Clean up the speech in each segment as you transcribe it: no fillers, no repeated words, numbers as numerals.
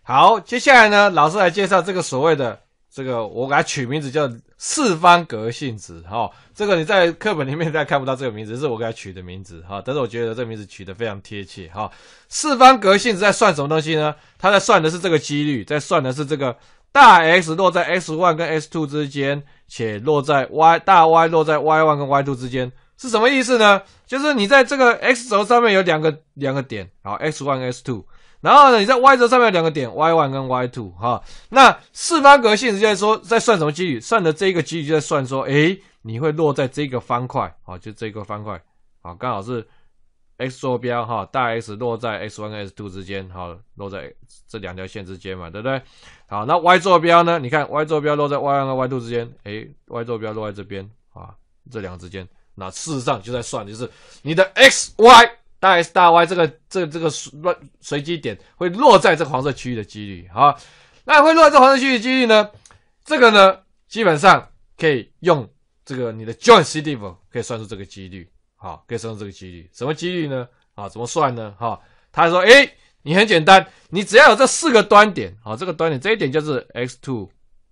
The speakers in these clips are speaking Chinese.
好，接下来呢，老师来介绍这个所谓的这个，我给它取名字叫四方格性质。哈，这个你在课本里面再看不到这个名字，是我给它取的名字。哈，但是我觉得这个名字取得非常贴切。哈，四方格性质在算什么东西呢？它在算的是这个几率，在算的是这个大 X 落在 X1 跟 X2 之间，且落在大 Y 落在 Y1 跟 Y2 之间。是什么意思呢？就是你在这个 X 轴上面有两个点，好 X1 X2， 然后呢你在 Y 轴上面有两个点 Y1 跟 Y2， 哈，那四方格性质就在说在算什么几率？算的这个几率就在算说，你会落在这个方块，好，就这个方块，好，刚好是 X 坐标，哈，大 X 落在 X1 跟 X2 之间，好，落在这两条线之间嘛，对不对？好，那 Y 坐标呢？你看 Y 坐标落在 Y1 跟 Y2 之间，Y 坐标落在这边，啊，这两个之间。那事实上就在算，就是你的 XY 大 X 大 Y 这个随机点会落在这个黄色区域的几率，好，那会落在这黄色区域的几率呢？这个呢，基本上可以用这个你的 joint CDF 可以算出这个几率，好，可以算出这个几率。什么几率呢？好，怎么算呢？好，他说，你很简单，你只要有这四个端点，好，这个端点这一点就是 X2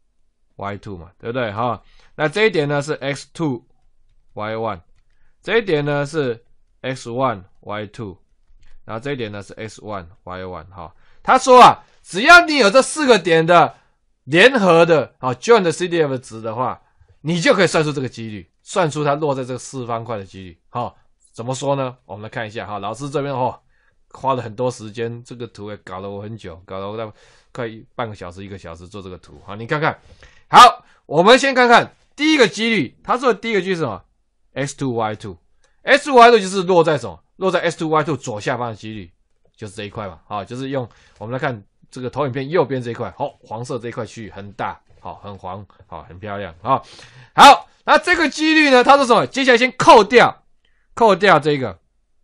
Y2 嘛，对不对？好，那这一点呢是 X2 Y1， 这一点呢是 X1 Y2， 然后这一点呢是 X1 Y1。 好，他说啊，只要你有这四个点的联合的joint CDF 值的话，你就可以算出这个几率，算出它落在这个四方块的几率。好，怎么说呢？我们来看一下。好，老师这边花了很多时间，这个图也搞了我很久，搞了我快半个小时1个小时做这个图。好，你看看。好，我们先看看第一个几率，他说的第一个几率是什么？X2 Y2，X2 Y2 就是落在什么？落在 X2 Y2 左下方的几率，就是这一块嘛。好，就是用我们来看这个投影片右边这一块，好，黄色这一块区域很大，好，很黄，好，很漂亮。好，那这个几率呢？他说什么？接下来先扣掉这个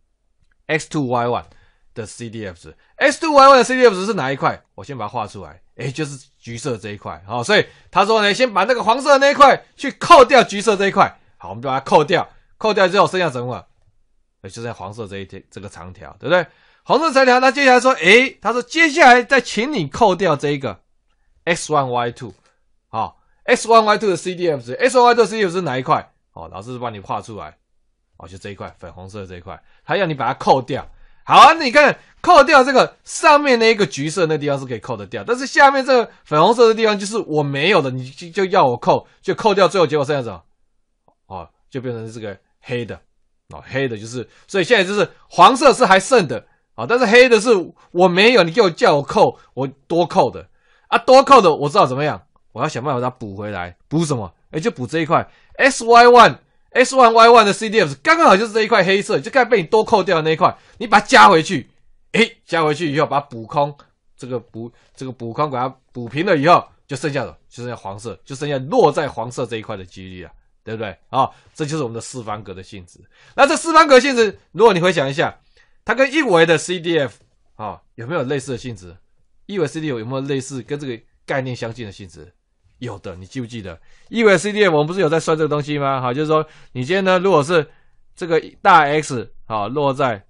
X2 Y1 的 CDF 值。X2 Y1 的 CDF 值是哪一块？我先把它画出来，就是橘色这一块。好，所以他说呢，先把那个黄色的那一块去扣掉橘色这一块。好，我们就把它扣掉之后剩下什么？就剩下黄色这个长条，对不对？黄色长条，那接下来说，他说接下来再请你扣掉这一个 X1 Y2， 好 ，X1 Y2 的 CDF 值 ，X1 Y2 的 CDF 值是哪一块？好，老师帮你画出来，就这一块粉红色的这一块，他要你把它扣掉。好啊，你看扣掉这个上面那一个橘色那地方是可以扣得掉，但是下面这个粉红色的地方就是我没有的，你就要我扣，就扣掉，最后结果剩下什么？就变成这个黑的，黑的就是，所以现在就是黄色是还剩的，但是黑的是我没有，你叫我扣，我多扣的多扣的我知道怎么样，我要想办法把它补回来，补什么？就补这一块 X1 Y1 的 CDF 刚刚好就是这一块黑色，就该被你多扣掉的那一块，你把它加回去，加回去以后把它补空，这个补空把它补平了以后，就剩下黄色，就剩下落在黄色这一块的几率了。对不对？这就是我们的四方格的性质。那这四方格性质，如果你回想一下，它跟一维的 CDF 有没有类似的性质？一维 CDF 有没有类似跟这个概念相近的性质？有的，你记不记得？一维 CDF 我们不是有在算这个东西吗？就是说你今天呢，如果是这个大 X 落在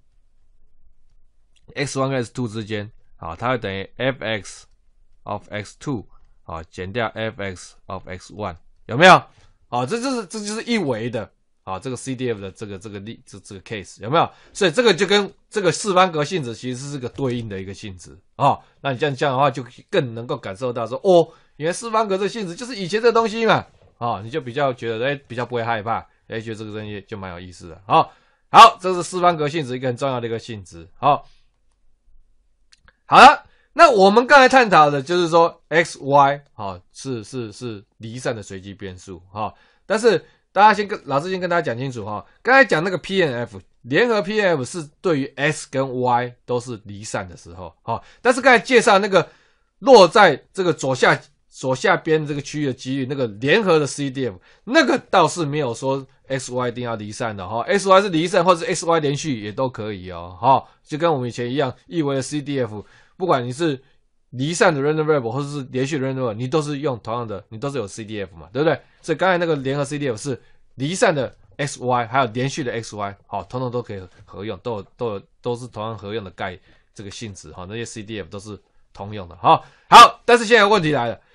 X1 跟 X2 之间，它会等于 fx of x2 减掉 fx of x1， 有没有？这就是一维的这个 CDF 的这个 case 有没有？所以这个就跟这个四方格性质其实是个对应的一个性质那你这样的话就更能够感受到说原来四方格这个性质就是以前这东西嘛你就比较觉得比较不会害怕觉得这个东西就蛮有意思的好，这是四方格性质一个很重要的一个性质好了。那我们刚才探讨的就是说 XY 是离散的随机变数但是老师先跟大家讲清楚刚才讲那个 PNF 联合 PNF 是对于 X 跟 Y 都是离散的时候但是刚才介绍那个落在这个左下边这个区域的几率那个联合的 CDF 那个倒是没有说 XY 一定要离散的XY 是离散或者是 XY 连续也都可以就跟我们以前一样一维的 CDF不管你是离散的 random variable 或者是连续的 random variable 你都是用同样的，你都是有 CDF 嘛，对不对？所以刚才那个联合 CDF 是离散的 XY 还有连续的 XY 统统都可以合用，都是同样合用的这个性质那些 CDF 都是通用的。好，但是现在问题来了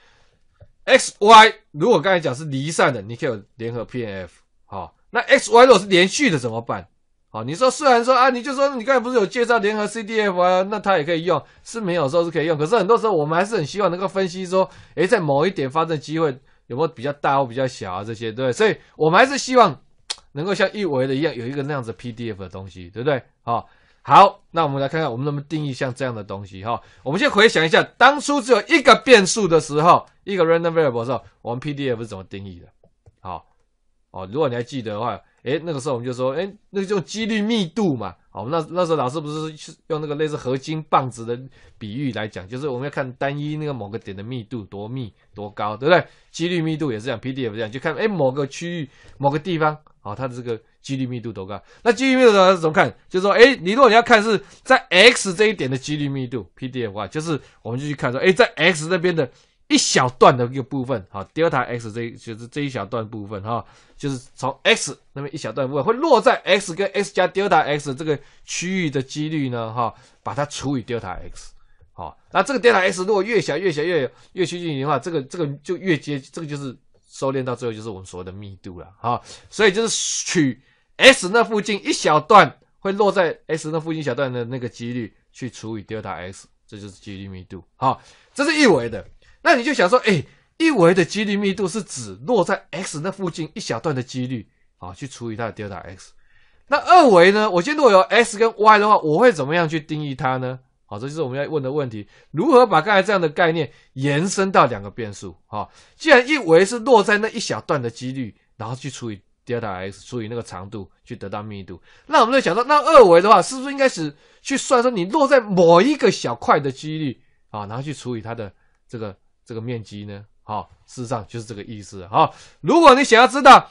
，XY 如果刚才讲是离散的，你可以有联合 PNF。好，那 XY 如果是连续的怎么办？好，你说虽然说啊，你就说你刚才不是有介绍联合 CDF 啊，那它也可以用，是没有时候是可以用，可是很多时候我们还是很希望能够分析说，在某一点发生机会有没有比较大或比较小啊这些，对不对？所以我们还是希望能够像一维的一样有一个那样子 PDF 的东西，对不对？好，那我们来看看我们能不能定义像这样的东西哈。我们先回想一下，当初只有一个变数的时候，一个 random variable 的时候，我们 PDF 是怎么定义的？好，如果你还记得的话。那个时候我们就说，那个用几率密度嘛。好，那时候老师不是用那个类似合金棒子的比喻来讲，就是我们要看单一那个某个点的密度多密多高，对不对？几率密度也是这样 ，PDF 这样，就看某个区域某个地方，它的这个几率密度多高。那几率密度怎么看？就是说，如果你要看是在 X 这一点的几率密度 ，PDF 的话，就是我们就去看说，在 X 那边的一小段的一个部分，好 ，delta x 就是这一小段部分哈，就是从 x 那边一小段部分会落在 x 跟 x 加 delta x 这个区域的几率呢，把它除以 delta x， 好，那这个 delta x 如果越小越趋近的话，这个就越接，这个就是收敛到最后就是我们所谓的密度了，所以就是取 x 那附近一小段会落在 x 那附近一小段的那个几率去除以 delta x， 这就是几率密度，好，这是一维的。那你就想说，一维的几率密度是指落在 x 那附近一小段的几率，去除以它的 delta x。那二维呢？我今天如果有 x 跟 y 的话，我会怎么样去定义它呢？好，这就是我们要问的问题：如何把刚才这样的概念延伸到两个变数？既然一维是落在那一小段的几率，然后去除以 delta x， 除以那个长度，去得到密度。那我们就想说，那二维的话，是不是应该是去算说你落在某一个小块的几率然后去除以它的这个面积呢？事实上就是这个意思。如果你想要知道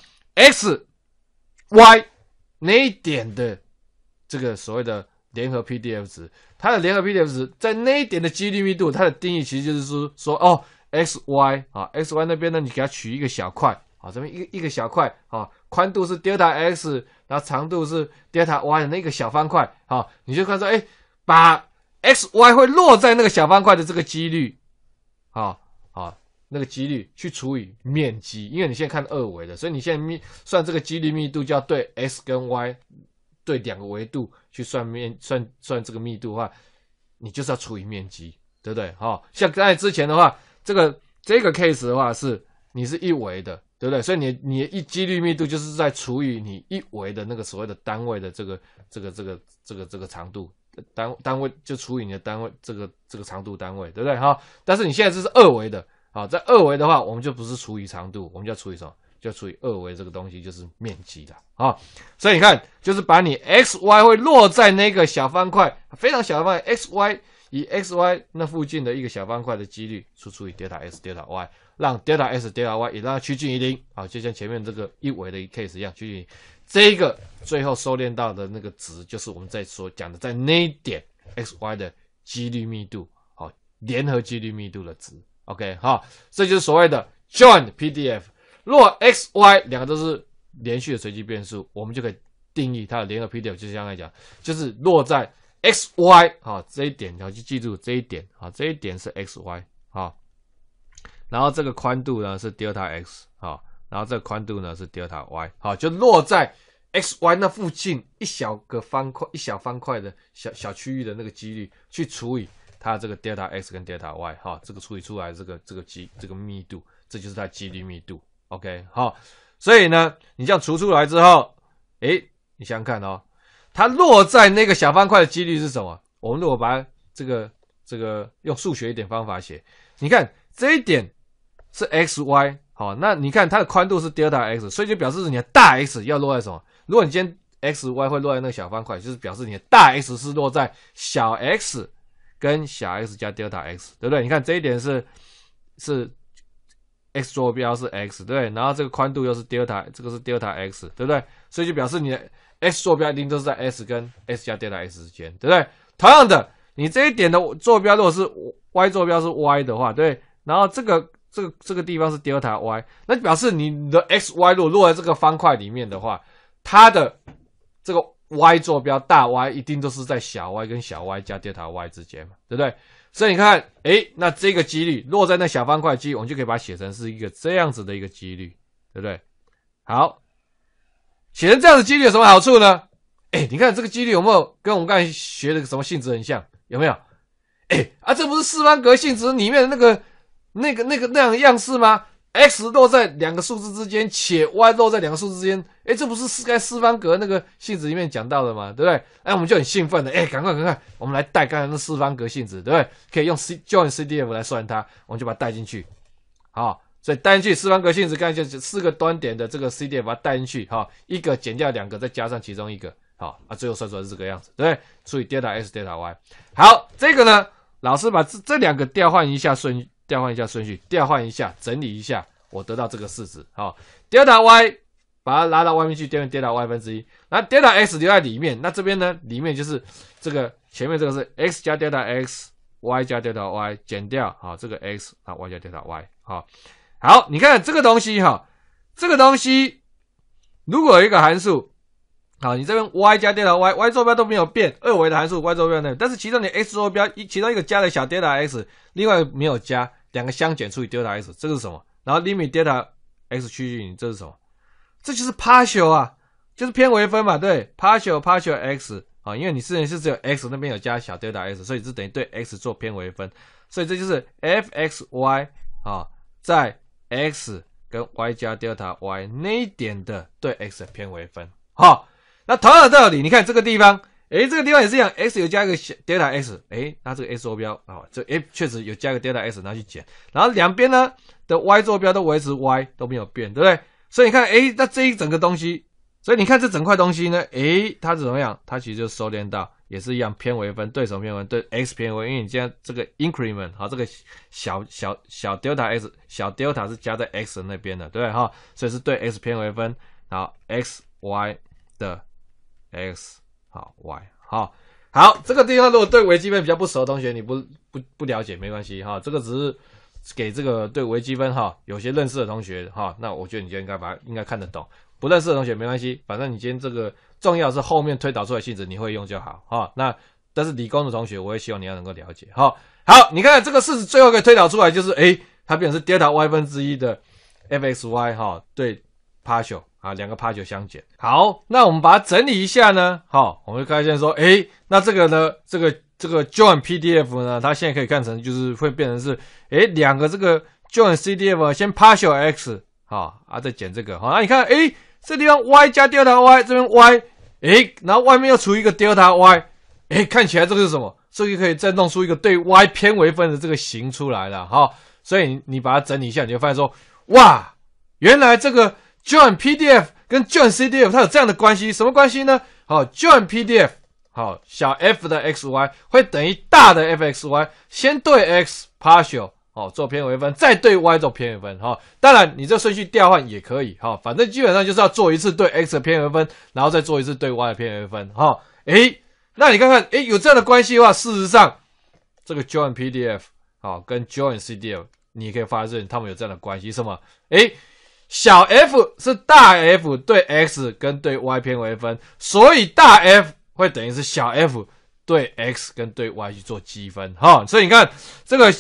x、y 那一点的这个所谓的联合 PDF 值，它的联合 PDF 值在那一点的几率密度，它的定义其实就是说xy 那边呢，你给它取一个小块，这边一个小块，宽度是 delta x， 然后长度是 delta y 的那个小方块，你就看说，把 xy 会落在那个小方块的这个几率，那个几率去除以面积，因为你现在看二维的，所以你现在算这个几率密度，就要对 x 跟 y 对两个维度去算这个密度的话，你就是要除以面积，对不对？像刚才之前的话，这个 case 的话是你是一维的，对不对？所以你的几率密度就是在除以你一维的那个所谓的单位的这个长度。单位就除以你的单位这个长度单位，对不对？但是你现在这是二维的，在二维的话，我们就不是除以长度，我们就要除以什么？就除以二维这个东西，就是面积的所以你看，就是把你 xy 会落在那个小方块，非常小的方块 xy 以 xy 那附近的一个小方块的几率除以 delta x delta y， 让 delta x delta y 也让它趋近于零，就像前面这个一维的 case 一样趋近于。这一个最后收敛到的那个值，就是我们在所讲的在那一点 xy 的几率密度，联合几率密度的值。OK， 这就是所谓的 joint PDF。如果 xy 两个都是连续的随机变数，我们就可以定义它的联合 PDF， 就像刚才讲，就是落在 xy 这一点，就记住这一点这一点是 xy 然后这个宽度呢是 delta x 然后这个宽度呢是 delta y， 就落在 xy 那附近一小方块的小区域的那个几率去除以它这个 delta x 跟 delta y， 这个处理出来这个密度，这就是它几率密度。OK， 所以呢，你这样除出来之后，你想想看它落在那个小方块的几率是什么？我们如果把这个用数学一点方法写，你看这一点是 xy。那你看它的宽度是 delta x， 所以就表示你的大 X 要落在什么？如果你今天 xy 会落在那个小方块，就是表示你的大 X 是落在小 x 跟小 x 加 delta x， 对不对？你看这一点是 x 坐标是 x， 对不对？然后这个宽度又是 delta， 这个是 delta x， 对不对？所以就表示你的 x 坐标一定都是在 s 跟 s 加 delta x 之间，对不对？同样的，你这一点的坐标如果是 y 坐标是 y 的话，对，然后这个地方是 delta y， 那表示你的 xy 如果落在这个方块里面的话，它的这个 y 坐标大 Y 一定都是在小 y 跟小 y 加 delta y 之间嘛，对不对？所以你看，那这个几率落在那小方块几率，我们就可以把它写成是一个这样子的一个几率，对不对？好，写成这样的几率有什么好处呢？你看这个几率有没有跟我们刚才学的什么性质很像？有没有？这不是四方格性质里面的那样的样式吗？x 落在两个数字之间，且 y 落在两个数字之间，这不是该四方格那个性质里面讲到的吗？对不对？我们就很兴奋的，赶快，我们来带刚才那四方格性质，对不对？可以用 join CDF 来算它，我们就把它带进去。好，所以带进去四方格性质，刚才就4个端点的这个 CDF 把它带进去，一个减掉2个，再加上其中一个，最后算出来是这个样子，对不对？除以 delta x delta y。好，这个呢，老师把这2个调换一下顺序，整理一下，我得到这个式子。delta y 把它拉到外面去，变成 delta y 分之一，那 delta x 留在里面，那这边呢，里面就是这个前面这个是 x 加 delta x，y 加 delta y 减掉，这个 x， y 加 delta y。好，你看这个东西，如果有一个函数，你这边 y 加 delta y 坐标都没有变，二维的函数 y 坐标没有，但是其中你 x 坐标其中一个加了小 delta x， 另外没有加，两个相减除以 delta x， 这个是什么？然后 limit delta x 趋近于这是什么？这就是 partial 啊，就是偏微分嘛，对 partial x 因为你之前是只有 x 那边有加小 delta x， 所以是等于对 x 做偏微分，所以这就是 fxy 在 x 跟 y 加 delta y 那一点的对 x 的偏微分。那同样的道理，你看这个地方，这个地方也是一样 ，x 有加一个 delta x， 那这个 x 坐标这确实有加一个 delta x 拿去减，然后两边呢的 y 坐标都维持 y 都没有变，对不对？所以你看，那这一整个东西，所以你看这整块东西呢，它怎么样？它其实就收敛到也是一样偏微分，对什么偏微分？对 x 偏微分，因为你现在这个 increment 这个小 delta x 小 delta 是加在 x 那边的，对不对？所以是对 x 偏微分，然后 x y 的 x y 好，这个地方如果对微积分比较不熟的同学，你不了解没关系这个只是给这个对微积分有些认识的同学那我觉得你就应该看得懂，不认识的同学没关系，反正你今天这个重要是后面推导出来的性质你会用就好那但是理工的同学，我也希望你要能够了解好，你看这个式子最后可以推导出来就是它变成是 delta y 分之一的 fxy 对 partial两个 partial 相减。好，那我们把它整理一下呢，我们会发现说，那这个呢，这个 join PDF 呢，它现在可以看成就是会变成是，两个这个 join CDF 先 partial x，再减这个，那你看，这地方 y 加 delta y， 这边 y，然后外面又除一个 delta y，看起来这个是什么？这个可以再弄出一个对 y 偏微分的这个形出来了，所以你把它整理一下，你就发现说，哇，原来这个join PDF 跟 join CDF 它有这样的关系，什么关系呢？join PDF 小 f 的 xy 会等于大的 fxy， 先对 x partial 做偏微分，再对 y 做偏微分当然你这顺序调换也可以反正基本上就是要做一次对 x 的偏微分，然后再做一次对 y 的偏微分那你看看有这样的关系的话，事实上这个 join PDF 跟 join CDF 你可以发现他们有这样的关系，什么小 f 是大 F 对 x 跟对 y 偏微分，所以大 F 会等于是小 f 对 x 跟对 y 去做积分所以你看这个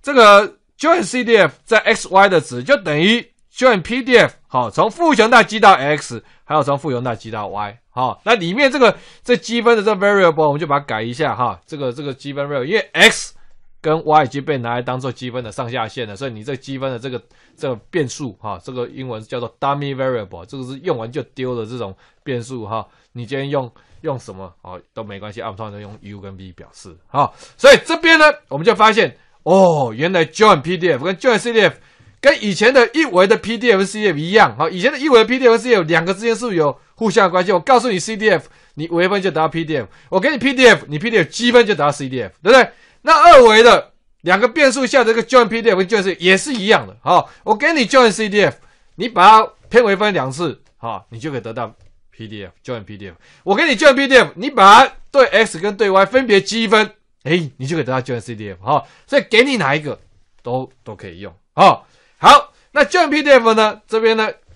join CDF 在 xy 的值就等于 join PDF 从负向大积到 x， 还有从负向大积到 y那里面这积分的这 variable 我们就把它改一下这个积分 variable， 因为 x 跟 y 已经被拿来当做积分的上下限了，所以你这积分的这个变数这个英文叫做 dummy variable， 这个是用完就丢的这种变数你今天用什么都没关系，我们通常都用 u 跟 v 表示所以这边呢我们就发现原来 join PDF 跟 join CDF 跟以前的一维的 PDF 跟 CDF 一样以前的一维的 PDF 跟 CDF 两个之间是不是有互相的关系？我告诉你 CDF 你微分就得到 PDF， 我给你 PDF 你 PDF 积分就得到 CDF， 对不对？那二维的两个变数下的这个 join PDF 跟 join CDF 也是一样的我给你 join CDF， 你把它偏微分2次你就可以得到 PDF join PDF， 我给你 join PDF， 你把它对 x 跟对 y 分别积分你就可以得到 join CDF 所以给你哪一个都可以用好，那 join PDF 呢这边呢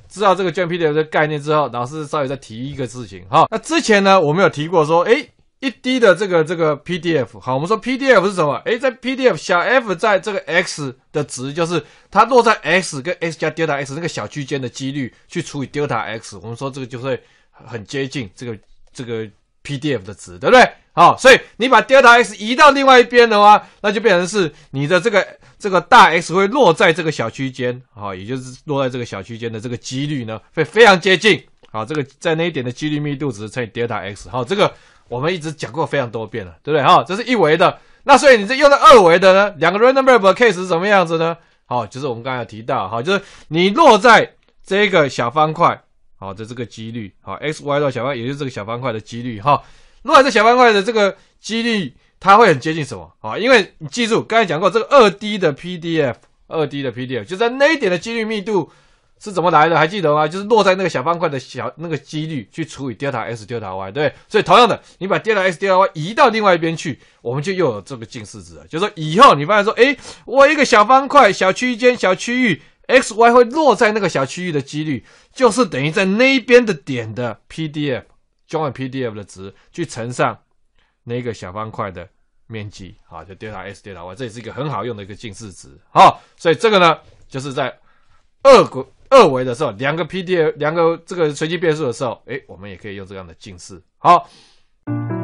知道这个 GenPDF 的概念之后，老师稍微再提一个事情哈。那之前呢，我们有提过说，一滴的这个 PDF， 好，我们说 PDF 是什么？在 PDF 小 f 在这个 x 的值，就是它落在 x 跟 x 加 delta x 那个小区间的几率去除以 delta x， 我们说这个就会很接近这个 PDF 的值，对不对？好，所以你把 delta x 移到另外一边的话，那就变成是你的这个大 X 会落在这个小区间，好，也就是落在这个小区间的这个几率呢，会非常接近。好，这个在那一点的几率密度值乘以 delta x， 好，这个我们一直讲过非常多遍了，对不对？好，这是一维的。那所以你这用到二维的呢，两个 random variable case 是什么样子呢？好，就是我们刚才有提到，好，就是你落在这个小方块，好的这个几率，好 x y 到小方块，也就是这个小方块的几率，哈，落在这小方块的这个几率，它会很接近什么？好，因为你记住刚才讲过，这个2D 的 PDF 就在那一点的几率密度是怎么来的？还记得吗？就是落在那个小方块的那个几率去除以 delta x delta y， 对不对？所以同样的，你把 delta x delta y 移到另外一边去，我们就又有这个近似值了。就是说以后你发现说，我一个小方块、小区间、小区域 x y 会落在那个小区域的几率，就是等于在那一边的点的 PDF join PDF 的值去乘上那个小方块的面积，好，就 delta x delta y， 这也是一个很好用的一个近似值。好，所以这个呢，就是在二维的时候，两个 PDF 两个这个随机变数的时候，我们也可以用这样的近似。好。